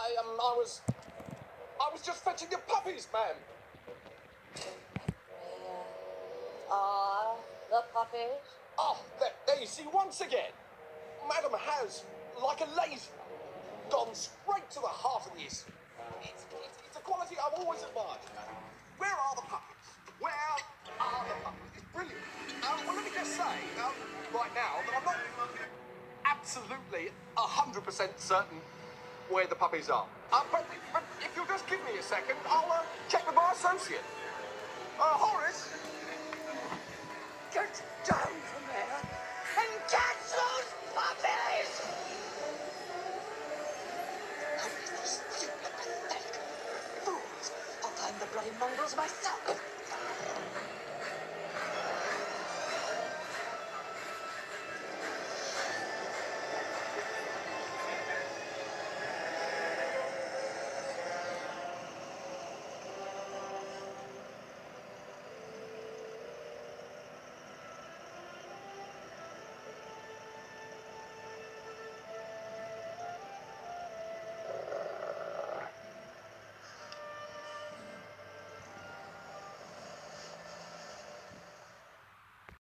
I was just fetching your puppies, ma'am. The puppies? Oh, there you see, once again, Madam has, like a laser, gone straight to the heart of the issue. It's a quality I've always admired. Where are the puppies? Where are the puppies? It's brilliant. Well, let me just say, right now, that I'm not absolutely 100% certain where the puppies are. But if you'll just give me a second, I'll check with my associate. Horace? Get down from there and catch those puppies! Oh, these stupid, pathetic fools. I'll find the bloody mongrels myself.